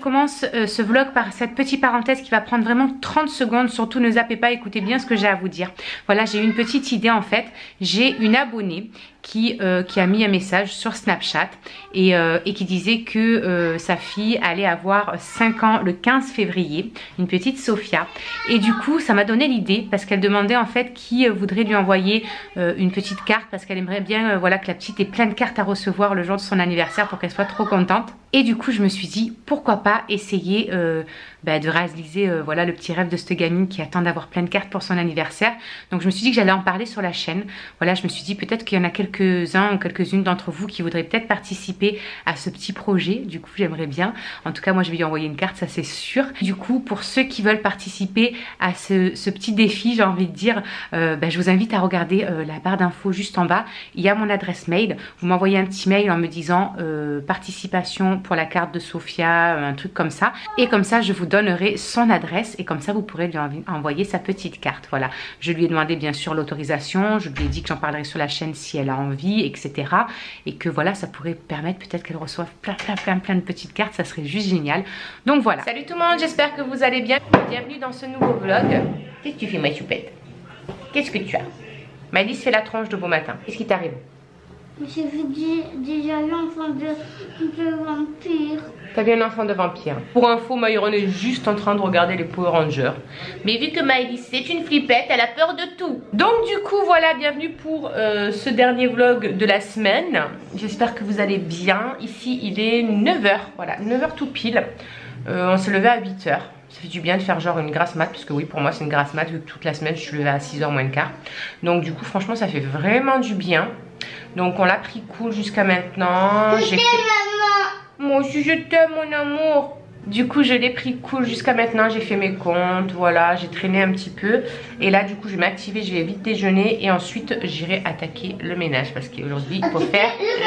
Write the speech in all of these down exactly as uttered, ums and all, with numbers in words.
commence euh, ce vlog par cette petite parenthèse qui va prendre vraiment trente secondes. Surtout ne zappez pas, écoutez bien ce que j'ai à vous dire. Voilà, j'ai eu une petite idée en fait. J'ai une abonnée qui, euh, qui a mis un message sur Snapchat et, euh, et qui disait que euh, sa fille allait avoir cinq ans le quinze février, une petite Sophia. Et du coup ça m'a donné l'idée parce qu'elle demandait en fait qui euh, voudrait lui envoyer euh, une petite carte parce qu'elle aimerait bien euh, voilà, que la petite ait plein de cartes à recevoir le jour de son anniversaire pour qu'elle soit trop contente. Et du coup je me suis dit pourquoi pas essayer euh, bah, de réaliser euh, voilà, le petit rêve de cette gamine qui attend d'avoir plein de cartes pour son anniversaire. Donc je me suis dit que j'allais en parler sur la chaîne. Voilà, je me suis dit peut-être qu'il y en a quelques-uns ou quelques-unes d'entre vous qui voudraient peut-être participer à ce petit projet. Du coup j'aimerais bien. En tout cas moi je vais lui envoyer une carte, ça c'est sûr. Du coup pour ceux qui veulent participer à ce, ce petit défi, j'ai envie de dire, euh, bah, je vous invite à regarder euh, la barre d'infos juste en bas. Il y a mon adresse mail. Vous m'envoyez un petit mail en me disant euh, participation pour la carte de Sophia, un truc comme ça. Et comme ça je vous donnerai son adresse et comme ça vous pourrez lui envoyer sa petite carte. Voilà, je lui ai demandé bien sûr l'autorisation, je lui ai dit que j'en parlerai sur la chaîne si elle a envie, et cetera. Et que voilà, ça pourrait permettre peut-être qu'elle reçoive plein plein plein plein de petites cartes, ça serait juste génial. Donc voilà. Salut tout le monde, j'espère que vous allez bien. Bienvenue dans ce nouveau vlog. Qu'est-ce que tu fais ma choupette? Qu'est-ce que tu as? Malice fait la tronche de beau matin. Qu'est-ce qui t'arrive? J'ai vu déjà l'enfant de, de vampire. T'as vu un enfant de vampire. Pour info, Myron est juste en train de regarder les Power Rangers. Mais vu que Miley c'est une flippette, elle a peur de tout. Donc du coup, voilà, bienvenue pour euh, ce dernier vlog de la semaine. J'espère que vous allez bien. Ici, il est neuf heures. Voilà, neuf heures tout pile. Euh, on s'est levé à huit heures. Ça fait du bien de faire genre une grasse mat, parce que oui, pour moi c'est une grasse mat, vu que toute la semaine je suis levée à six heures moins le quart. Donc du coup, franchement, ça fait vraiment du bien. Donc on l'a pris cool jusqu'à maintenant. Je t'aime, fait... maman. Moi aussi je t'aime, mon amour. Du coup je l'ai pris cool jusqu'à maintenant. J'ai fait mes comptes, voilà, j'ai traîné un petit peu. Et là du coup je vais m'activer, je vais vite déjeuner. Et ensuite j'irai attaquer le ménage. Parce qu'aujourd'hui il faut faire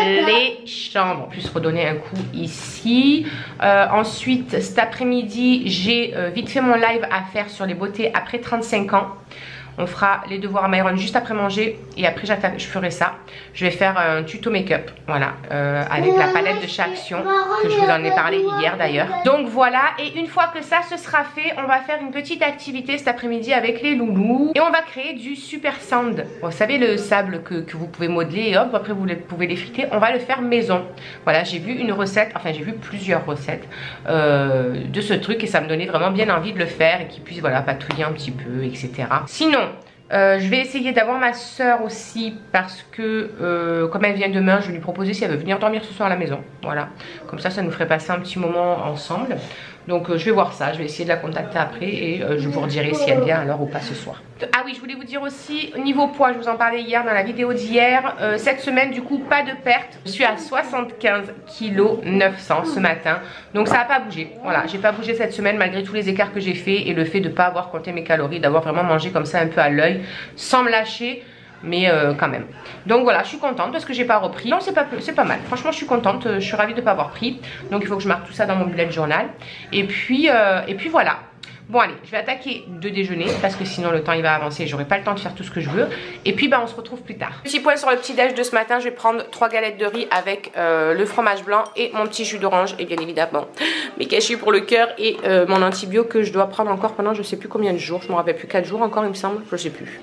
les chambres. En plus redonner un coup ici. euh, Ensuite cet après-midi j'ai euh, vite fait mon live à faire sur les beautés après trente-cinq ans. On fera les devoirs à Myron juste après manger et après je ferai ça. Je vais faire un tuto make-up, voilà, euh, avec la palette de chez Action que je vous en ai parlé hier d'ailleurs. Donc voilà, et une fois que ça ce sera fait, on va faire une petite activité cet après-midi avec les loulous et on va créer du super sand. Vous savez le sable que, que vous pouvez modeler et hop après vous les, pouvez les friter. On va le faire maison. Voilà, j'ai vu une recette, enfin j'ai vu plusieurs recettes euh, de ce truc et ça me donnait vraiment bien envie de le faire et qu'il puisse voilà patouiller un petit peu, et cetera. Sinon Euh, je vais essayer d'avoir ma soeur aussi parce que euh, comme elle vient demain, je vais lui proposer si elle veut venir dormir ce soir à la maison. Voilà, comme ça, ça nous ferait passer un petit moment ensemble. Donc euh, je vais voir ça, je vais essayer de la contacter après et euh, je vous redirai si elle vient alors ou pas ce soir. Ah oui, je voulais vous dire aussi, niveau poids, je vous en parlais hier dans la vidéo d'hier. euh, Cette semaine du coup, pas de perte. Je suis à soixante-quinze virgule neuf kilos ce matin. Donc ça n'a pas bougé, voilà, j'ai pas bougé cette semaine malgré tous les écarts que j'ai fait. Et le fait de ne pas avoir compté mes calories, d'avoir vraiment mangé comme ça un peu à l'œil, sans me lâcher. Mais euh, quand même. Donc voilà, je suis contente parce que j'ai pas repris. Non, c'est pas, c'est pas mal. Franchement, je suis contente. Je suis ravie de ne pas avoir pris. Donc il faut que je marque tout ça dans mon bullet journal. Et puis, euh, et puis voilà. Bon allez, je vais attaquer de déjeuner parce que sinon le temps il va avancer et j'aurai pas le temps de faire tout ce que je veux. Et puis bah on se retrouve plus tard. Petit point sur le petit déj de ce matin, je vais prendre trois galettes de riz avec euh, le fromage blanc et mon petit jus d'orange et bien évidemment mes cachets pour le cœur et euh, mon antibio que je dois prendre encore pendant je sais plus combien de jours. Je me rappelle plus, quatre jours encore il me semble, je sais plus.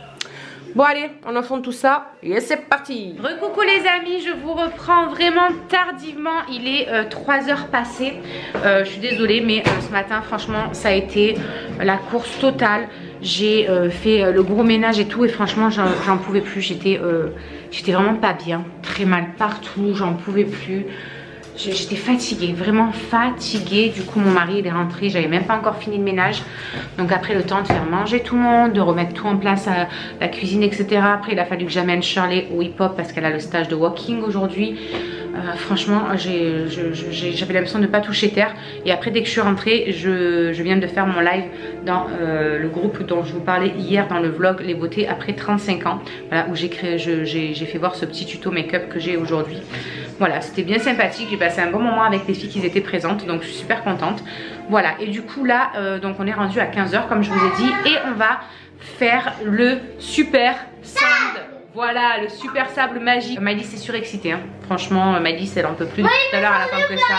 Bon allez, on enfante tout ça et c'est parti. Recoucou les amis, je vous reprends vraiment tardivement. Il est euh, trois heures passées. euh, Je suis désolée mais euh, ce matin franchement ça a été la course totale. J'ai euh, fait euh, le gros ménage et tout et franchement j'en pouvais plus. J'étais euh, j'étais vraiment pas bien. Très mal partout, j'en pouvais plus. J'étais fatiguée, vraiment fatiguée. Du coup mon mari il est rentré, j'avais même pas encore fini le ménage. Donc après le temps de faire manger tout le monde, de remettre tout en place à la cuisine, et cetera. Après il a fallu que j'amène Shirley au hip-hop parce qu'elle a le stage de walking aujourd'hui. euh, Franchement j'avais l'impression de ne pas toucher terre. Et après dès que je suis rentrée, je, je viens de faire mon live dans euh, le groupe dont je vous parlais hier dans le vlog Les beautés après trente-cinq ans. Voilà, où j'ai fait voir ce petit tuto make-up que j'ai aujourd'hui. Voilà, c'était bien sympathique, j'ai passé un bon moment avec les filles qui étaient présentes, donc je suis super contente. Voilà, et du coup là, euh, donc on est rendu à quinze heures comme je vous ai dit, et on va faire le super sand. Voilà, le super sable magique. Malice est surexcitée, hein. Franchement, Malice elle en peut plus depuis tout à l'heure, elle attend que ça.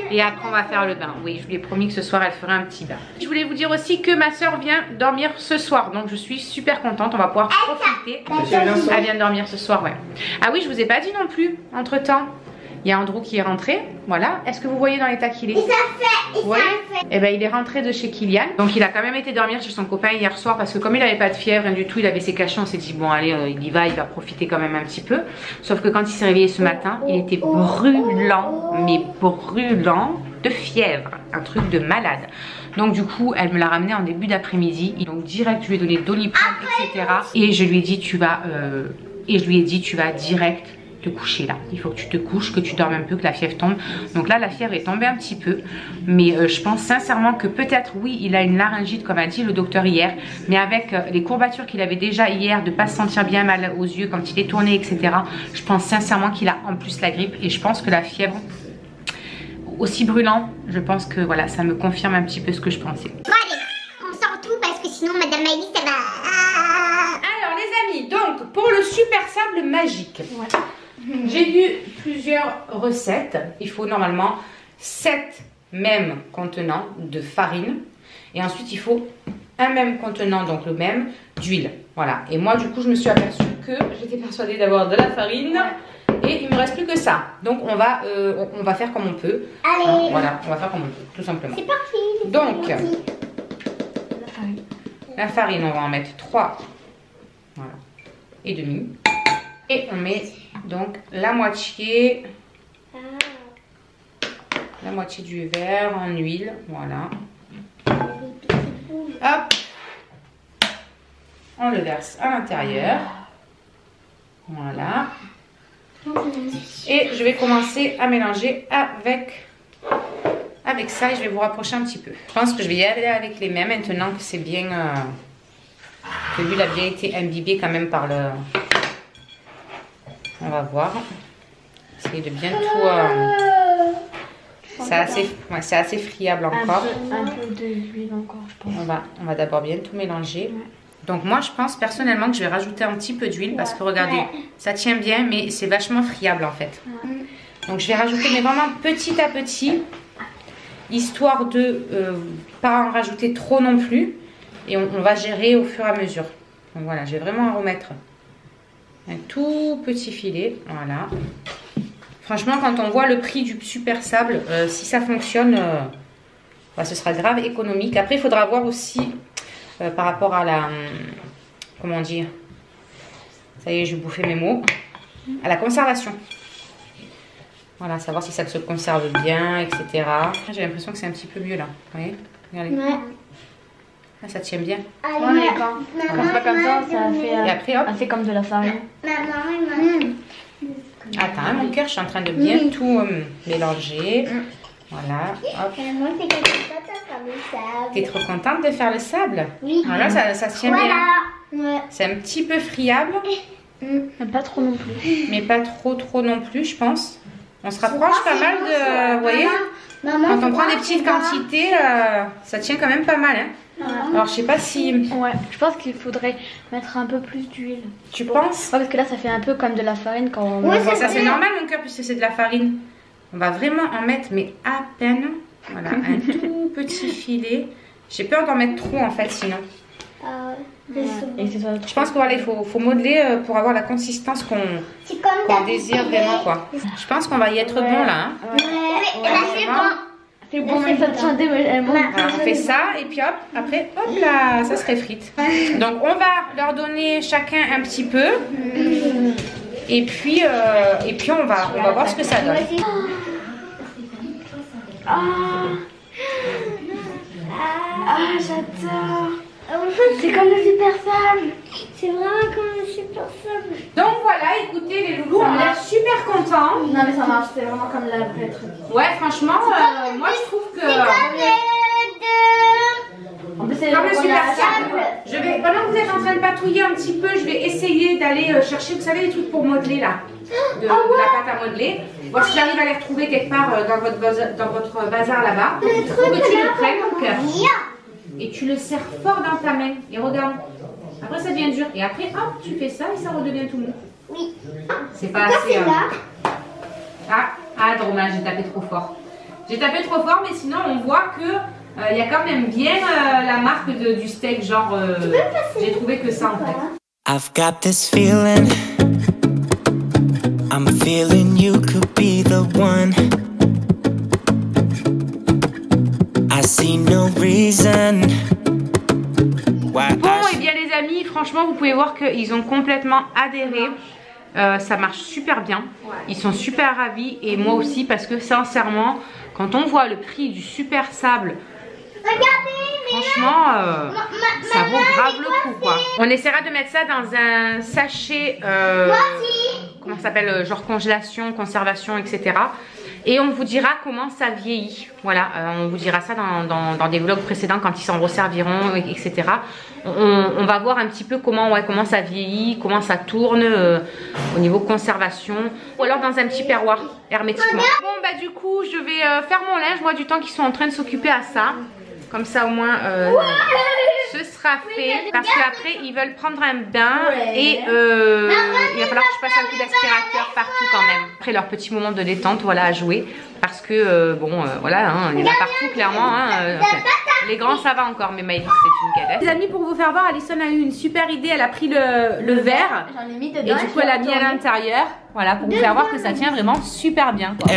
Et après on va faire le bain. Oui, je lui ai promis que ce soir elle ferait un petit bain. Je voulais vous dire aussi que ma soeur vient dormir ce soir. Donc je suis super contente, on va pouvoir profiter. Elle vient de dormir ce soir, ouais. Ah oui, je vous ai pas dit non plus, entre temps. Il y a Andrew qui est rentré, voilà. Est-ce que vous voyez dans l'état qu'il est? Il s'est fait, il ouais. s'est fait. Eh ben il est rentré de chez Kylian. Donc il a quand même été dormir chez son copain hier soir parce que comme il avait pas de fièvre, rien du tout, il avait ses cachets, on s'est dit bon allez, euh, il y va, il va profiter quand même un petit peu. Sauf que quand il s'est réveillé ce matin, il était brûlant, mais brûlant de fièvre, un truc de malade. Donc du coup, elle me l'a ramené en début d'après-midi. Donc direct, je lui ai donné Doliprane, et cetera. Et je lui ai dit tu vas, euh... et je lui ai dit tu vas direct te coucher là. Il faut que tu te couches, que tu dormes un peu, que la fièvre tombe. Donc là, la fièvre est tombée un petit peu. Mais euh, je pense sincèrement que peut-être, oui, il a une laryngite, comme a dit le docteur hier. Mais avec euh, les courbatures qu'il avait déjà hier, de ne pas se sentir bien mal aux yeux quand il est tourné, et cetera. Je pense sincèrement qu'il a en plus la grippe. Et je pense que la fièvre, aussi brûlant, je pense que voilà, ça me confirme un petit peu ce que je pensais. Bon allez, on sort tout parce que sinon Madame Maëlys, ça va... Alors les amis, donc pour le super sable magique. Ouais. J'ai vu plusieurs recettes. Il faut normalement sept mêmes contenants de farine. Et ensuite, il faut un même contenant, donc le même, d'huile. Voilà. Et moi, du coup, je me suis aperçue que j'étais persuadée d'avoir de la farine. Et il me reste plus que ça. Donc, on va, euh, on va faire comme on peut. Allez. Hein, voilà, on va faire comme on peut, tout simplement. C'est parti. Donc, la farine. La farine, on va en mettre trois. Voilà. Et demi. Et on met donc la moitié, la moitié du verre en huile, voilà. Hop, on le verse à l'intérieur, voilà. Et je vais commencer à mélanger avec, avec ça et je vais vous rapprocher un petit peu. Je pense que je vais y aller avec les mêmes maintenant que c'est bien, euh, que l'huile a bien été imbibée quand même par le... On va voir. Essayer de bien tout... Euh... C'est assez, ouais, c'est assez friable encore. Un peu, un peu d'huile encore, je pense. On va, on va d'abord bien tout mélanger. Ouais. Donc moi, je pense personnellement que je vais rajouter un petit peu d'huile. Ouais. Parce que regardez, ouais. Ça tient bien, mais c'est vachement friable en fait. Ouais. Donc je vais rajouter, mais vraiment petit à petit. Histoire de euh, pas en rajouter trop non plus. Et on, on va gérer au fur et à mesure. Donc voilà, je vais vraiment en remettre un tout petit filet, voilà. Franchement, quand on voit le prix du super sable, euh, si ça fonctionne, euh, bah, ce sera grave économique. Après, il faudra voir aussi euh, par rapport à la... Comment dire? Ça y est, je vais bouffer mes mots. À la conservation. Voilà, savoir si ça se conserve bien, et cetera. J'ai l'impression que c'est un petit peu mieux là. Vous voyez? Regardez. Ouais. Ah, ça tient bien. Ouais, mais quand, quand c'est pas comme ça, ça fait, euh, et après, hop. ça fait comme de la farine. Attends, hein, mon cœur, je suis en train de bien mmh. tout euh, mélanger. Mmh. Voilà, hop. T'es trop contente de faire le sable? Oui. Voilà, ça, ça se tient voilà. bien. Ouais. C'est un petit peu friable. Mmh. Mais pas trop non plus. Mais pas trop, trop non plus, je pense. On se rapproche pas mal de... Euh, vous voyez? Maman, quand on prend des petites quantités, euh, ça tient quand même pas mal, hein. Ouais. Alors je sais pas si... Ouais, je pense qu'il faudrait mettre un peu plus d'huile. Tu penses? Ouais, parce que là ça fait un peu comme de la farine quand on... Ouais, ça c'est normal mon cœur puisque c'est de la farine. On va vraiment en mettre mais à peine. Voilà, un tout petit filet. J'ai peur d'en mettre trop en fait sinon. Euh, ouais. Et je pense qu'il voilà, faut, faut modeler pour avoir la consistance qu'on qu désire vraiment quoi. Je pense qu'on va y être ouais. bon là. Hein. Ouais, ouais. Ouais. Là c'est bon. C'est bon, mais ça tient des... On fait ça et puis hop, après, hop là, ça se réfrite. Donc on va leur donner chacun un petit peu. Et puis, euh, et puis on va, on va voir ce que ça donne. Ah, ah j'adore. C'est comme le super sable. C'est vraiment comme le super sable. Donc voilà, écoutez les loulous, on a l'air super contents. Non mais ça marche, c'est vraiment comme la vraie truc. Ouais, franchement, euh, moi je trouve que... C'est comme le... En plus, c'est comme le super sable. Je vais, pendant que vous êtes en train de patouiller un petit peu, je vais essayer d'aller euh, chercher, vous savez, les trucs pour modeler là. De, oh, ouais. de la pâte à modeler. Voir si j'arrive à les retrouver quelque part euh, dans, votre bazar, dans votre bazar là-bas. Il faut que tu le prennes, mon cœur. Et tu le serres fort dans ta main. Et regarde. Après, ça devient dur. Et après, hop, tu fais ça et ça redevient tout mou. Oui. C'est pas assez... Euh... Ah, ah, dommage, j'ai tapé trop fort. J'ai tapé trop fort, mais sinon on voit que il euh, y a quand même bien euh, la marque de, du steak, genre euh, j'ai trouvé que ça en fait. I've got this feeling, I'm feeling you could be the one. I see no reason why. Bon, et bien les amis, franchement vous pouvez voir qu'ils ont complètement adhéré. Euh, ça marche super bien, ils sont super ravis et moi aussi parce que sincèrement quand on voit le prix du super sable, franchement euh, ça vaut grave le coup quoi. On essaiera de mettre ça dans un sachet euh, comment ça s'appelle, genre congélation, conservation, etc. Et on vous dira comment ça vieillit. Voilà, euh, on vous dira ça dans, dans, dans des vlogs précédents quand ils s'en resserviront, et cetera. On, on va voir un petit peu comment, ouais, comment ça vieillit, comment ça tourne euh, au niveau conservation. Ou alors dans un petit perroir hermétiquement. Bon bah du coup je vais euh, faire mon linge, moi du temps qu'ils sont en train de s'occuper à ça. Comme ça au moins euh, ce sera fait. Parce qu'après ils veulent prendre un bain et euh, il va falloir que je passe un coup d'aspirateur partout quand même. Après leur petit moment de détente, voilà, à jouer. Parce que euh, bon euh, voilà, hein, il y en a partout clairement. Hein, euh, enfin, les grands ça va encore, mais Maëlys c'est une cadette. Les amis, pour vous faire voir, Alison a eu une super idée. Elle a pris le, le verre et du coup elle a mis à l'intérieur. Voilà, pour vous faire voir que ça tient vraiment super bien quoi.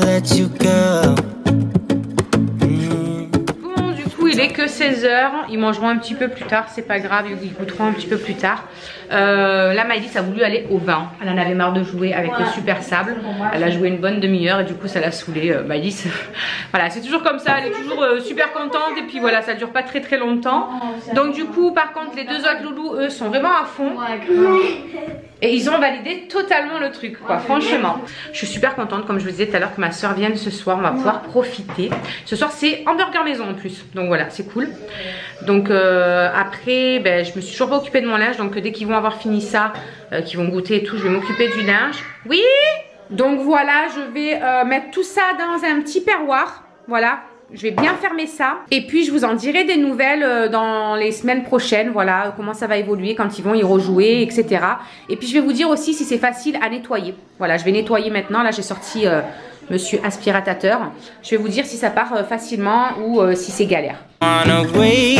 Il est que seize heures, ils mangeront un petit peu plus tard, c'est pas grave, ils goûteront un petit peu plus tard. Euh, là Maëlys a voulu aller au bain, elle en avait marre de jouer avec le super sable, elle a joué une bonne demi-heure et du coup ça l'a saoulée. euh, Maëlys, voilà, c'est toujours comme ça, elle est toujours euh, super contente et puis voilà, ça dure pas très très longtemps. Donc du coup par contre les deux autres loulous eux sont vraiment à fond. Et ils ont validé totalement le truc quoi, franchement. Je suis super contente, comme je vous disais tout à l'heure, que ma soeur vienne ce soir, on va pouvoir profiter. Ce soir c'est hamburger maison en plus, donc voilà, c'est cool. Donc euh, après, ben, je me suis toujours pas occupée de mon linge, donc dès qu'ils vont avoir fini ça, euh, qu'ils vont goûter et tout, je vais m'occuper du linge. Oui. Donc voilà, je vais euh, mettre tout ça dans un petit perroir, voilà. Je vais bien fermer ça et puis je vous en dirai des nouvelles euh, dans les semaines prochaines, voilà, comment ça va évoluer quand ils vont y rejouer, et cetera. Et puis je vais vous dire aussi si c'est facile à nettoyer. Voilà, je vais nettoyer maintenant, là j'ai sorti euh, monsieur aspirateur. Je vais vous dire si ça part euh, facilement ou euh, si c'est galère. Donc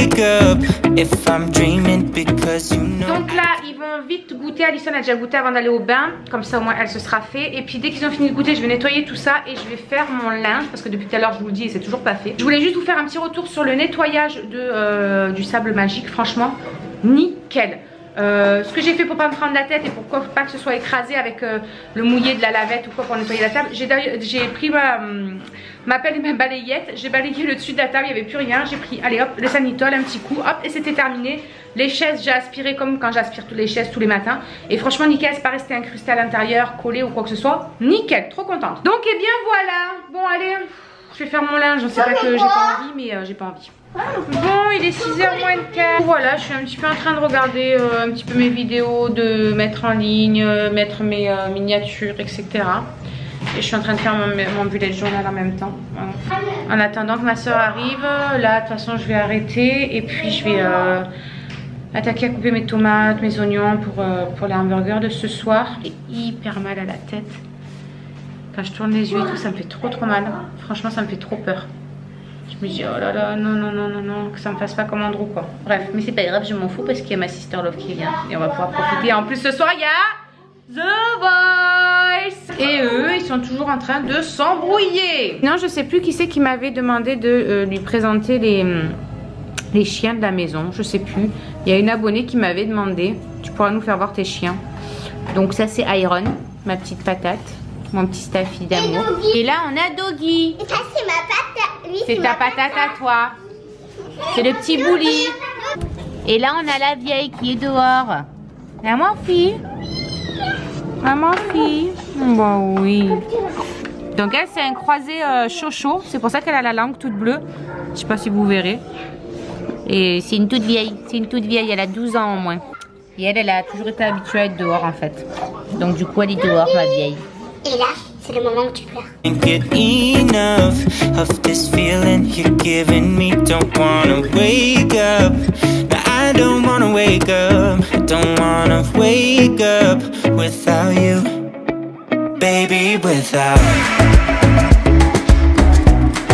là ils vont vite goûter, Alison a déjà goûté avant d'aller au bain, comme ça au moins elle se sera fait. Et puis dès qu'ils ont fini de goûter je vais nettoyer tout ça et je vais faire mon linge parce que depuis tout à l'heure je vous le dis et c'est toujours pas fait. Je voulais juste vous faire un petit retour sur le nettoyage de, euh, du sable magique, franchement nickel. Euh, ce que j'ai fait pour pas me prendre la tête et pour pas que ce soit écrasé avec euh, le mouillé de la lavette ou quoi pour nettoyer la table, j'ai pris ma, ma pelle et ma balayette, j'ai balayé le dessus de la table, il n'y avait plus rien, j'ai pris allez hop le Sanitol, un petit coup, hop et c'était terminé. Les chaises j'ai aspiré comme quand j'aspire toutes les chaises tous les matins et franchement nickel, c'est pas resté incrusté à l'intérieur, collé ou quoi que ce soit, nickel, trop contente. Donc et eh bien voilà, bon allez, je vais faire mon linge, je sais pas que j'ai pas envie mais euh, j'ai pas envie. Bon, il est six heures moins de quart. Voilà, je suis un petit peu en train de regarder euh, un petit peu mes vidéos, de mettre en ligne, euh, mettre mes euh, miniatures, et cetera. Et je suis en train de faire mon, mon bullet journal en même temps. Voilà. En attendant que ma soeur arrive, là de toute façon je vais arrêter et puis je vais euh, attaquer à couper mes tomates, mes oignons pour, euh, pour les hamburgers de ce soir. J'ai hyper mal à la tête. Quand je tourne les yeux et tout, ça me fait trop trop mal. Franchement, ça me fait trop peur. Je me dis oh là là, non non non non non, que ça me fasse pas comme Andrew quoi. Bref, mais c'est pas grave, je m'en fous parce qu'il y a ma sister love qui vient et on va pouvoir profiter. En plus ce soir il y a The Voice et eux ils sont toujours en train de s'embrouiller. Non, je sais plus qui c'est qui m'avait demandé de euh, lui présenter les, les chiens de la maison, je sais plus. Il y a une abonnée qui m'avait demandé, tu pourras nous faire voir tes chiens. Donc ça c'est Iron, ma petite patate. Mon petit Staffy d'amour. Et là on a Doggy. Et ça c'est ma patate. C'est ta patate à toi. C'est le petit Bouli. Et là on a la vieille qui est dehors. La mon fille. La mon fille. Bon oui. Donc elle c'est un croisé euh, chocho. C'est pour ça qu'elle a la langue toute bleue. Je sais pas si vous verrez. Et c'est une toute vieille. C'est une toute vieille. Elle a douze ans au moins. Et elle, elle a toujours été habituée à être dehors en fait. Donc du coup elle est dehors ma vieille. Et là, c'est le moment où tu pleures. Can't get enough of this feeling you're giving me. Don't wanna wake up. No, I don't wanna wake up. I don't wanna wake up without you, baby, without.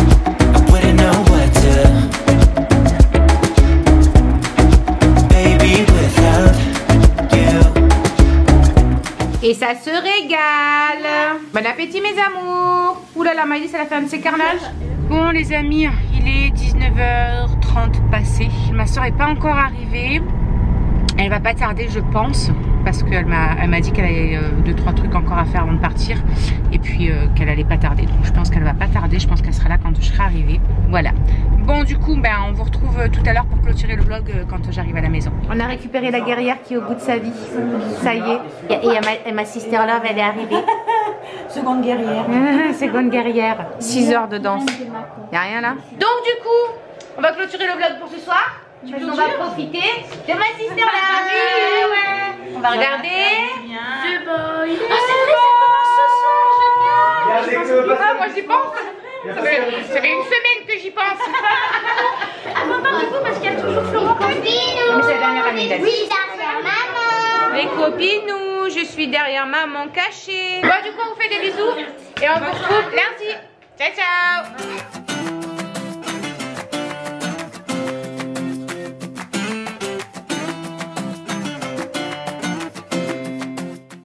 Et ça se régale. Bon appétit mes amours. Ouh là là, Maëlys elle a fait un de ses carnages. Bon les amis, il est dix-neuf heures trente passé. Ma soeur est pas encore arrivée. Elle va pas tarder je pense. Parce qu'elle m'a elle m'a dit qu'elle avait euh, deux trois trucs encore à faire avant de partir. Et puis euh, qu'elle allait pas tarder. Donc je pense qu'elle va pas tarder. Je pense qu'elle sera là quand je serai arrivée. Voilà. Bon du coup ben, on vous retrouve tout à l'heure pour clôturer le vlog euh, quand j'arrive à la maison. On a récupéré la guerrière qui est au bout de sa vie. Ça y est. Et, et, ma, et ma sister love elle est arrivée. Seconde guerrière. Seconde guerrière. six heures de danse. Y'a rien là. Donc du coup, on va clôturer le vlog pour ce soir. Parce on va profiter de ma sister là. Ouais, ouais. On va regarder. The Boy. Oh c'est vrai, ça commence ce soir, génial. Ah moi j'y pense. Ça fait, ça fait une semaine que j'y pense. Ah maman du coup parce qu'il y a toujours Florent. Mais c'est la dernière année d'année. Oui, derrière maman. Les copinous, je suis derrière maman cachée. Bon du coup on vous fait des bisous et on vous retrouve lundi. Ciao ciao.